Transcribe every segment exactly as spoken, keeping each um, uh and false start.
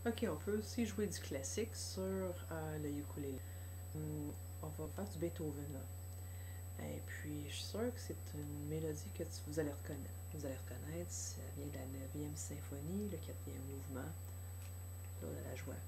Ok, on peut aussi jouer du classique sur euh, le ukulélé. Hum, on va faire du Beethoven là. Et puis, je suis sûre que c'est une mélodie que tu- vous allez reconnaître. Vous allez reconnaître, ça vient de la neuvième symphonie, le quatrième mouvement, là, de la joie.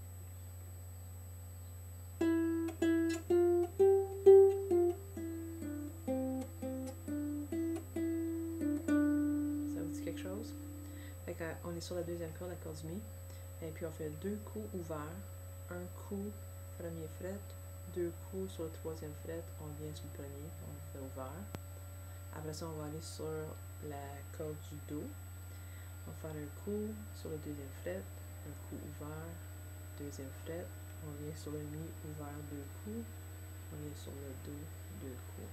Ça vous dit quelque chose? Fait que, on est sur la deuxième corde, la corde du Mi. Et puis on fait deux coups ouverts, un coup premier fret, deux coups sur le troisième fret, on vient sur le premier, on fait ouvert. Après ça, on va aller sur la corde du Do. On va faire un coup sur le deuxième fret, un coup ouvert, deuxième fret, on vient sur le Mi ouvert, deux coups, on vient sur le Do, deux coups.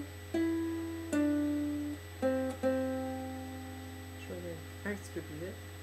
Je vais aller un petit peu plus vite.